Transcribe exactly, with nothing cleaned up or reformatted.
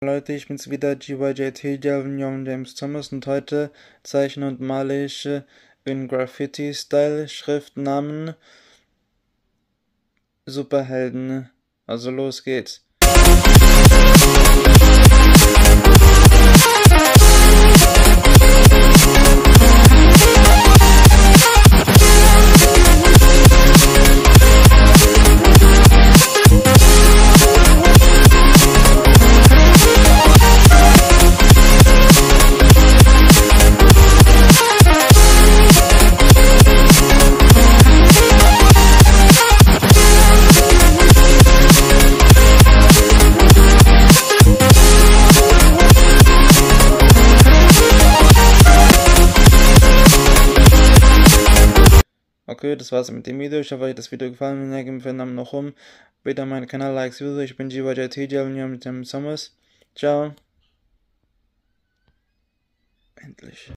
Leute, ich bin's wieder, G Y J T, Delvin Young James Thomas, und heute zeichne und male ich in Graffiti-Style Schriftnamen Superhelden. Also los geht's. Okay, das war's mit dem Video. Ich hoffe, euch hat das Video gefallen. Wenn ihr gefallen habt, noch rum. Bitte meinen Kanal, likes Video. Ich bin G Y J T, mit dem Thomas. Ciao. Endlich.